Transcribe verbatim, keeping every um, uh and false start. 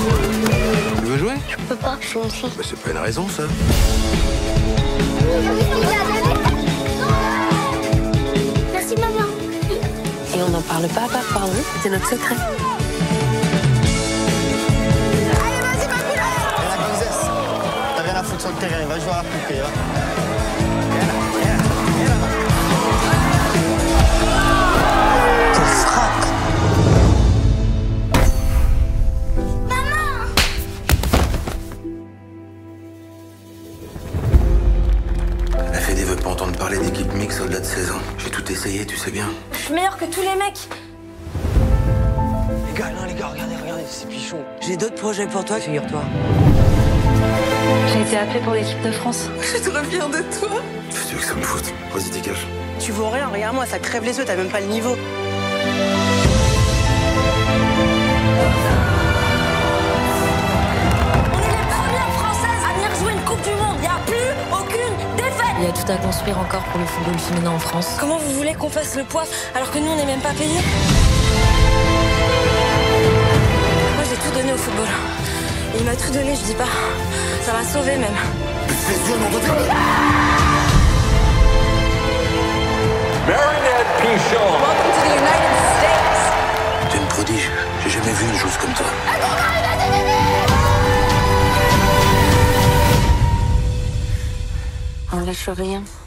Tu veux jouer? Je peux pas, je suis une fille. Bah, c'est pas une raison, ça. Merci, maman. Et on n'en parle pas à papa, hein? C'est notre secret. Allez, vas-y, vas-y, allez. La gonzesse, t'as rien à foutre sur le terrain, va jouer à la poupée, hein. Elle fait des vœux pour entendre parler d'équipe mixte au-delà de seize ans. J'ai tout essayé, tu sais bien. Je suis meilleure que tous les mecs. Les gars, non, les gars, regardez, regardez, c'est Pichon. J'ai d'autres projets pour toi, figure-toi. J'ai été appelée pour l'équipe de France. Je suis trop fière de toi. Qu'est-ce que tu veux que ça me foute? Vas-y, dégage. Tu vaux rien, regarde-moi, ça crève les yeux, t'as même pas le niveau. On est les premières Françaises à venir jouer une Coupe du Monde. Il n'y a plus aucune défaite. Il y a tout à construire encore pour le football féminin en France. Comment vous voulez qu'on fasse le poids alors que nous, on n'est même pas payés? Moi, j'ai tout donné au football. Il m'a tout donné, je dis pas. Ça m'a sauvé même. Fais yeux, nom de Dieu! Marinette Pichon. Welcome to the United States. T'es une prodige. J'ai jamais vu une chose comme toi. On lâche rien.